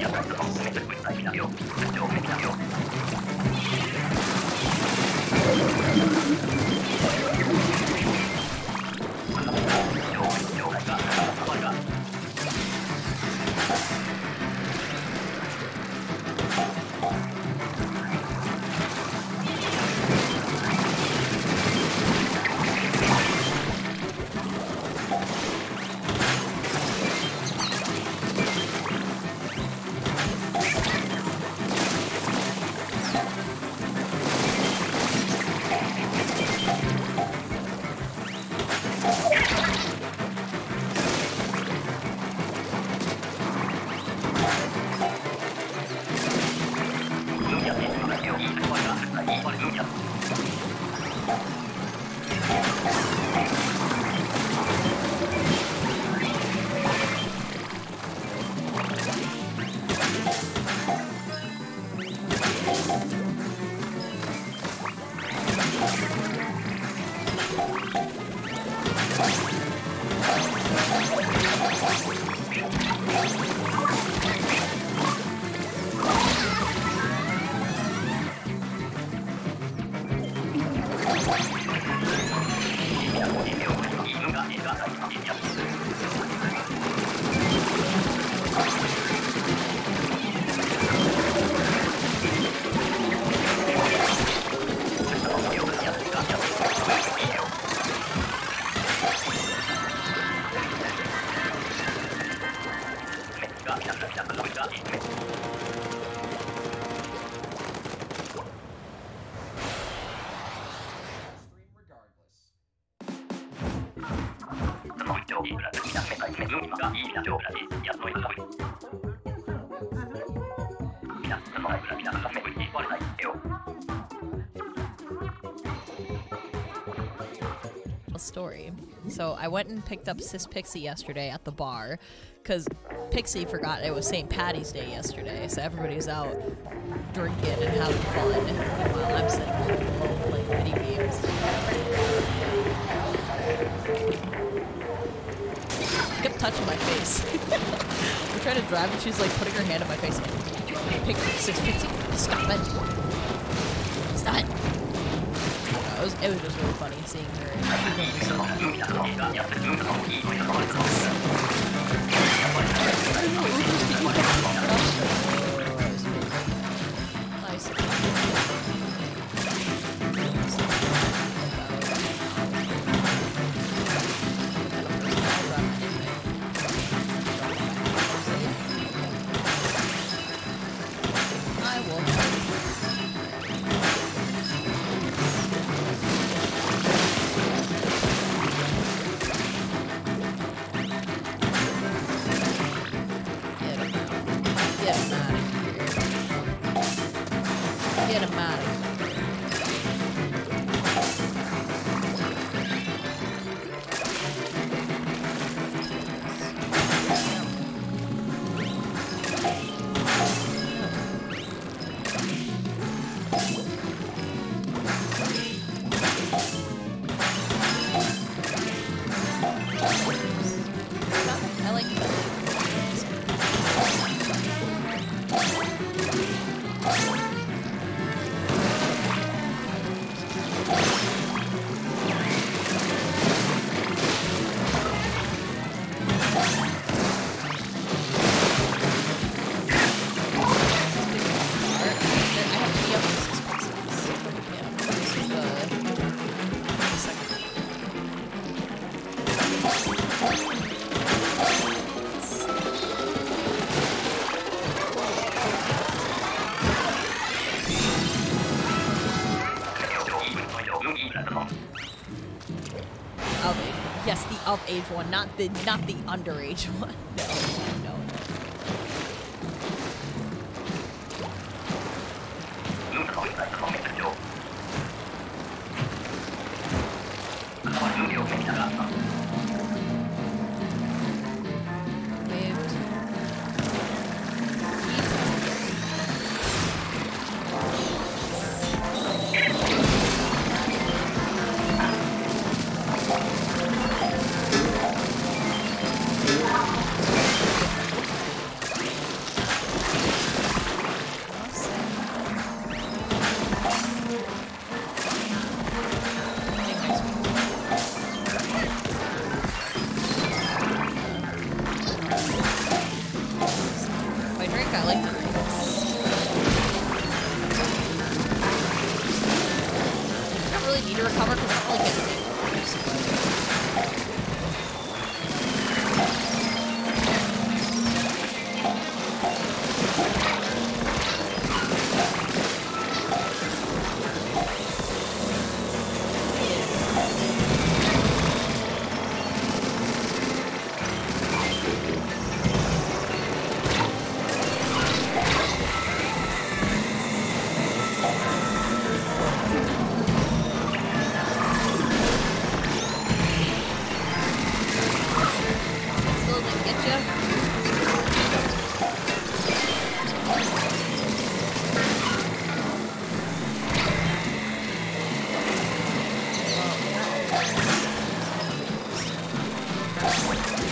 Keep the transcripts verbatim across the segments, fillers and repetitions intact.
Story. So I went and picked up Sis Pixie yesterday at the bar because Pixie forgot it was Saint Patty's Day yesterday, so everybody's out drinking and having fun while I'm sitting home playing video games. She kept touching my face. We're trying to drive and she's like putting her hand on my face like, Pick, Sis Pixie, stop it. Stop it. It was, it was just really funny seeing her. I will. Get him out of here. I like that. Of age, yes, the of age one, not the not the underage one. No, no.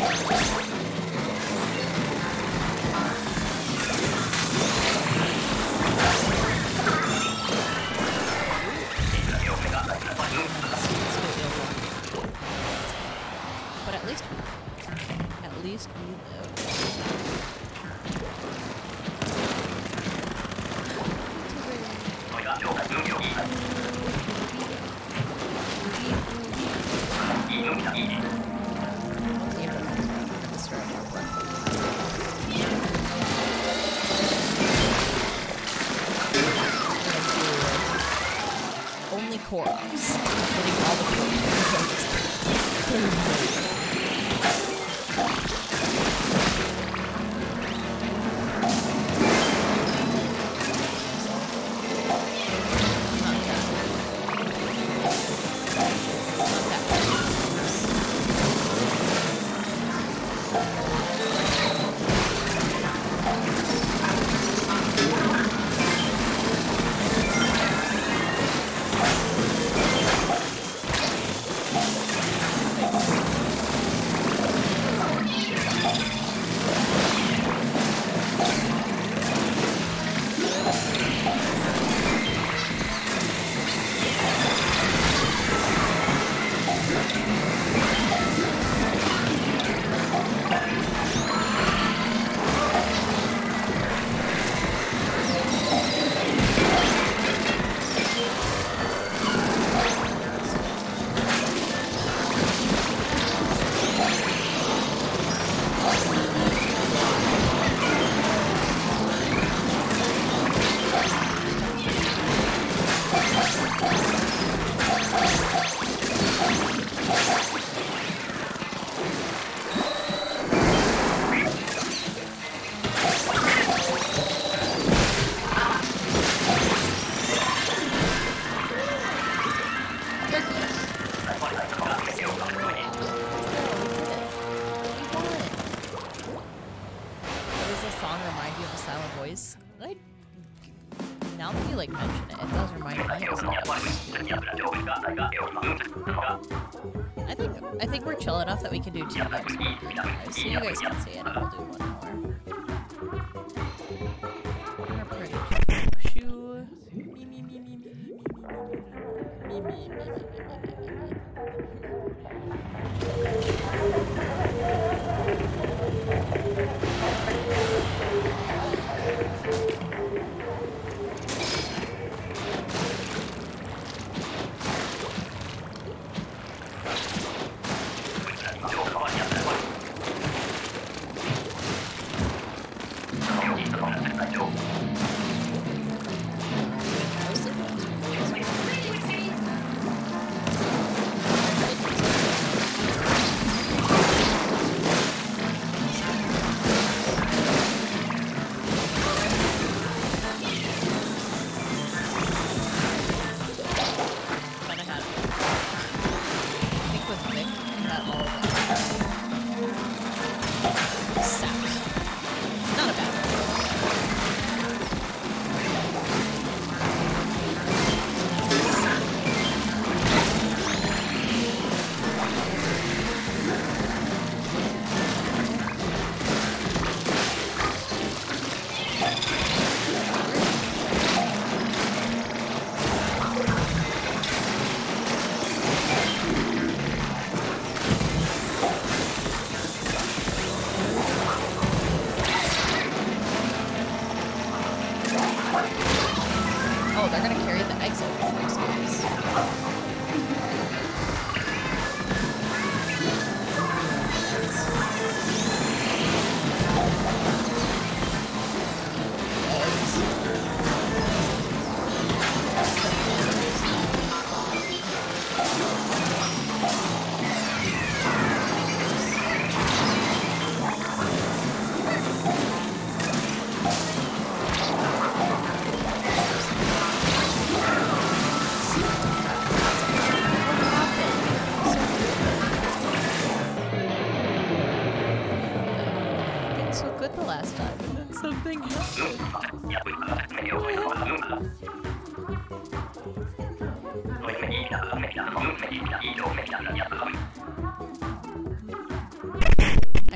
But at least, at least we live. Only corals. Getting all the corals. I, now that you like mention it, it does remind me of something. I think I think we're chill enough that we can do two games more, guys. So you guys can see it, and we'll do one more. We're pretty chill. Shoo. Me me me me me me me me me me me me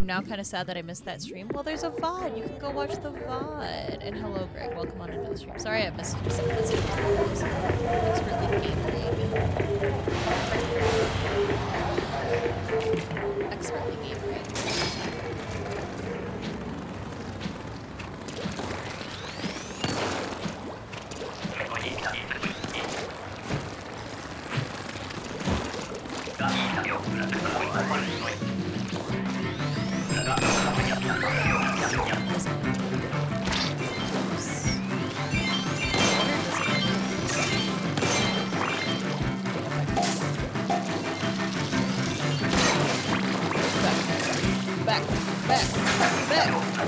I'm now kind of sad that I missed that stream. Well, there's a V O D. You can go watch the V O D. And hello, Greg. Welcome on into the stream. Sorry I missed some of the stream. Expertly gaming. Expertly gaming. Back, back, back.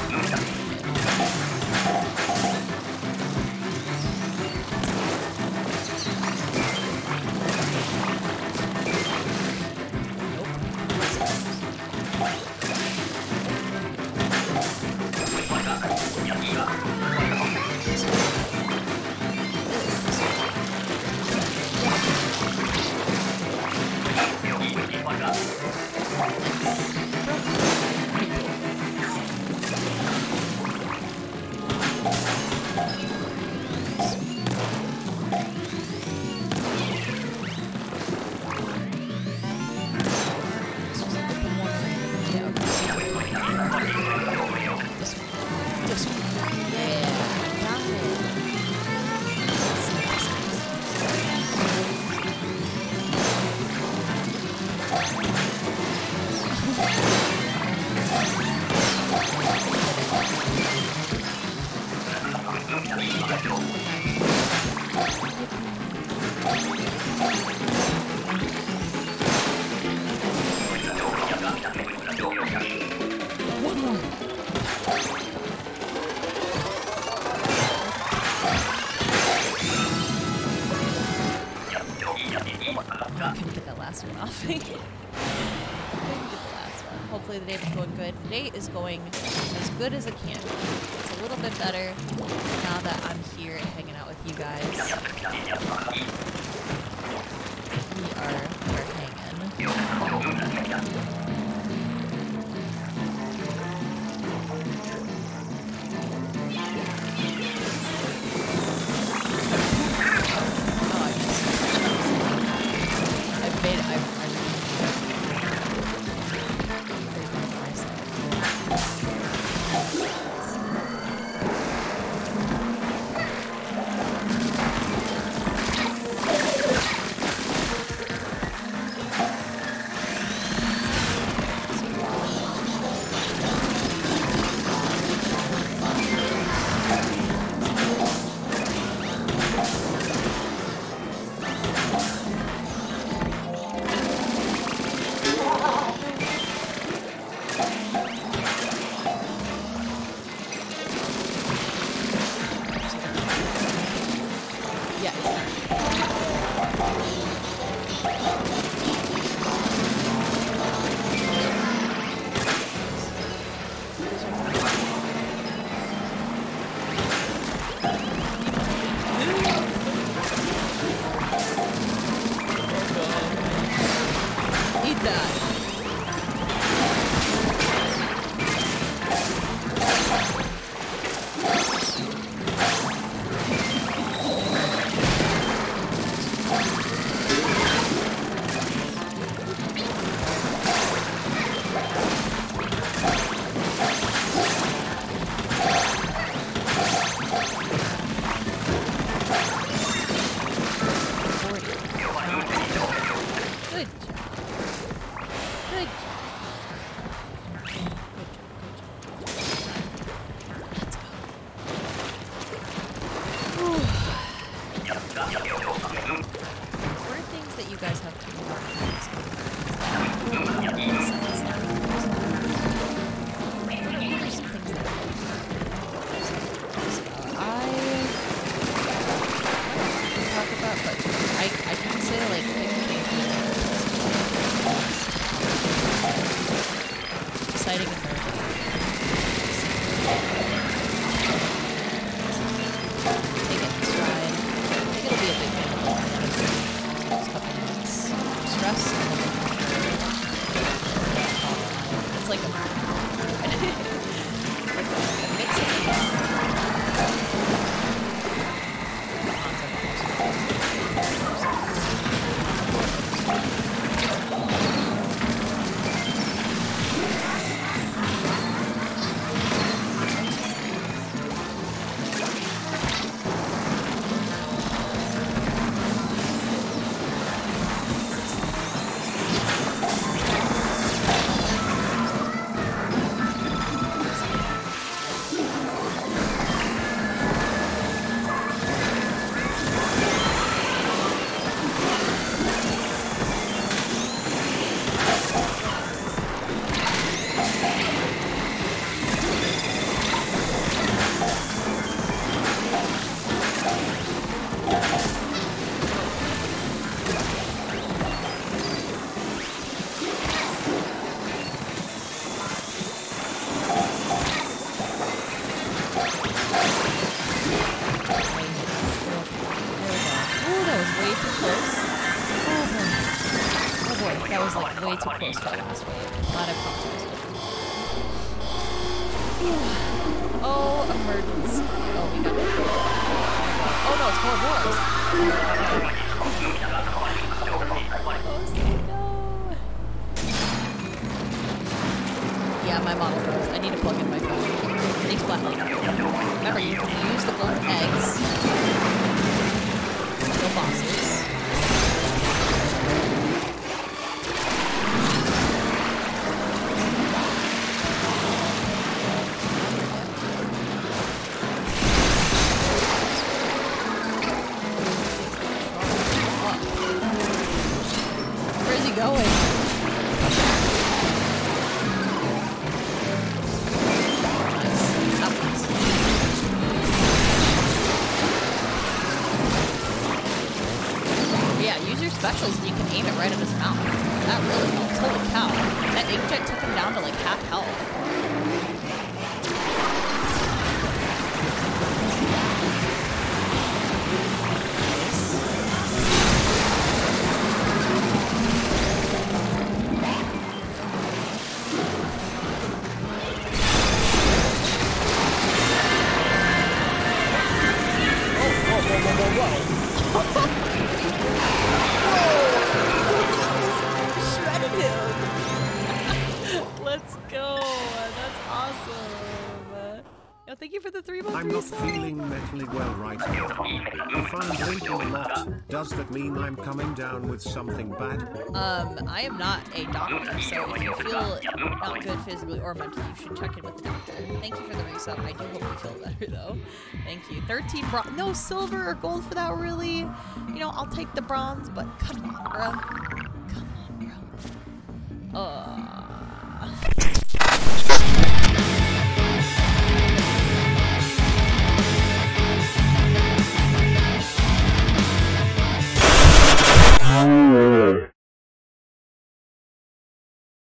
Hopefully the day is going good. The day is going as good as it can. It's a little bit better now that I'm here and hanging out with you guys. We are, we are hanging. It's like a close to our last fight. Glad I popped my stuff. Oh, emergency. Oh, we got it. Oh no, it's more boars. Oh, no. Yeah, my model froze. I need to plug in my phone. Thanks, Blackly. Remember, you can use the golden eggs. No bosses. Where's he going? Specials and you can aim it right at his mouth. That really helps. Holy cow. That inkjet took him down to like half health. Oh, whoa, whoa, whoa, whoa, whoa. Let's go. That's awesome. Yo, thank you for the three months. I'm not feeling mentally well right now. If I'm drinking a lot, does that mean I'm coming down with something bad? Um, I am not a doctor, so if you feel not good physically or mentally, you should check in with the doctor. Thank you for the resub. I do hope you feel better, though. Thank you. thirteen bronze. No silver or gold for that, really? You know, I'll take the bronze, but come on, bro. Come on, bro. Uh.